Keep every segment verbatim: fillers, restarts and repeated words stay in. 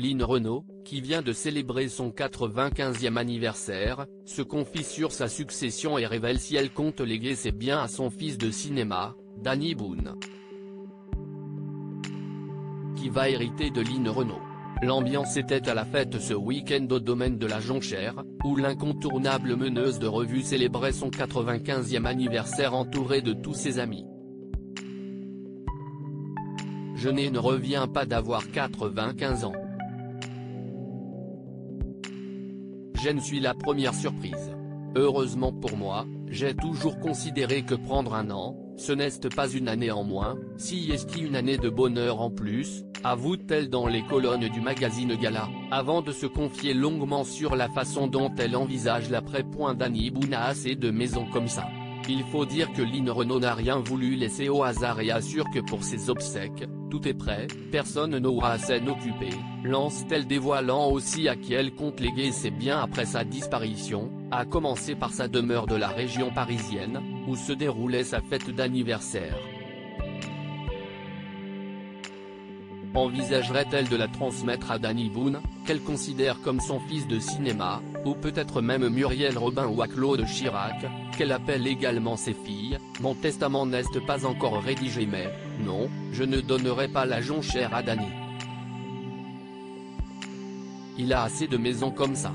Line Renaud, qui vient de célébrer son quatre-vingt-quinzième anniversaire, se confie sur sa succession et révèle si elle compte léguer ses biens à son fils de cinéma, Danny Boone, qui va hériter de Line Renaud. L'ambiance était à la fête ce week-end au domaine de la Jonchère, où l'incontournable meneuse de revue célébrait son quatre-vingt-quinzième anniversaire entourée de tous ses amis. Je ne reviens pas d'avoir quatre-vingt-quinze ans. Je ne suis la première surprise. Heureusement pour moi, j'ai toujours considéré que prendre un an, ce n'est pas une année en moins, si est une année de bonheur en plus, avoue-t-elle dans les colonnes du magazine Gala, avant de se confier longuement sur la façon dont elle envisage l'après. Danny Boone a assez de maisons comme ça. Il faut dire que Line Renaud n'a rien voulu laisser au hasard et assure que pour ses obsèques, tout est prêt, personne n'aura à s'en occuper, lance-t-elle, dévoilant aussi à qui elle compte léguer ses biens après sa disparition, à commencer par sa demeure de la région parisienne, où se déroulait sa fête d'anniversaire. Envisagerait-elle de la transmettre à Danny Boone, qu'elle considère comme son fils de cinéma, ou peut-être même Muriel Robin ou à Claude Chirac, qu'elle appelle également ses filles? Mon testament n'est pas encore rédigé mais, non, je ne donnerai pas la Jonchère à Danny. Il a assez de maisons comme ça.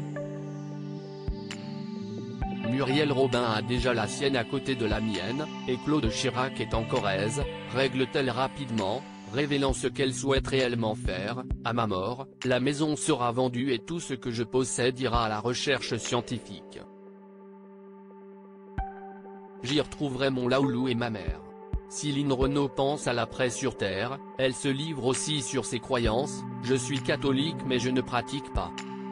Muriel Robin a déjà la sienne à côté de la mienne, et Claude Chirac est en Corrèze, règle-t-elle rapidement, révélant ce qu'elle souhaite réellement faire. À ma mort, la maison sera vendue et tout ce que je possède ira à la recherche scientifique. J'y retrouverai mon Laoulou et ma mère. Si Line Renaud pense à l'après sur Terre, elle se livre aussi sur ses croyances. Je suis catholique mais je ne pratique pas.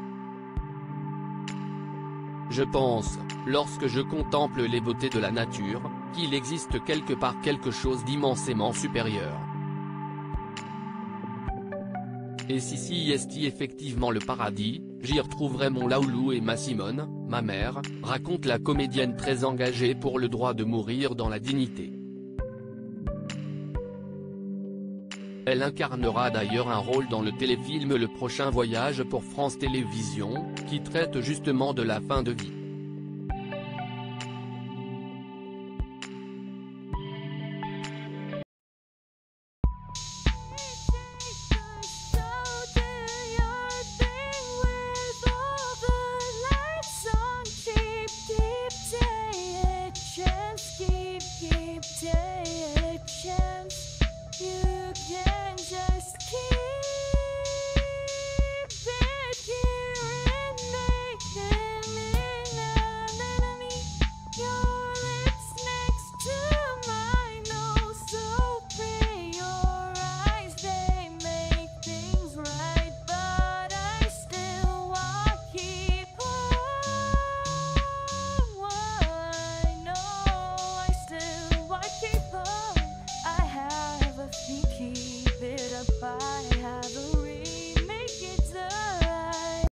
Je pense, lorsque je contemple les beautés de la nature, qu'il existe quelque part quelque chose d'immensément supérieur. Et si si est effectivement le paradis, j'y retrouverai mon Laoulou et ma Simone, ma mère, raconte la comédienne très engagée pour le droit de mourir dans la dignité. Elle incarnera d'ailleurs un rôle dans le téléfilm Le Prochain Voyage pour France Télévisions, qui traite justement de la fin de vie.